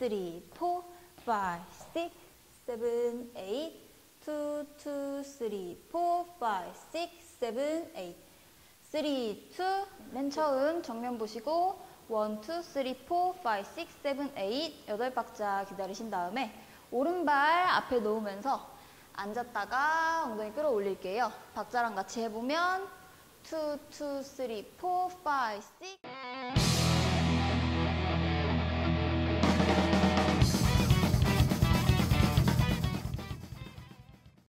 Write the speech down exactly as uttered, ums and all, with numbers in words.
three, four, five, six, seven, eight. two, two, three, four, five, six, seven, eight. three, two. 맨 처음 정면 보시고 one, two, three, four, five, six, seven, eight. 여덟 박자 기다리신 다음에 오른발 앞에 놓으면서 앉았다가 엉덩이 끌어올릴게요. 박자랑 같이 해보면 two, two, three, four, five, six.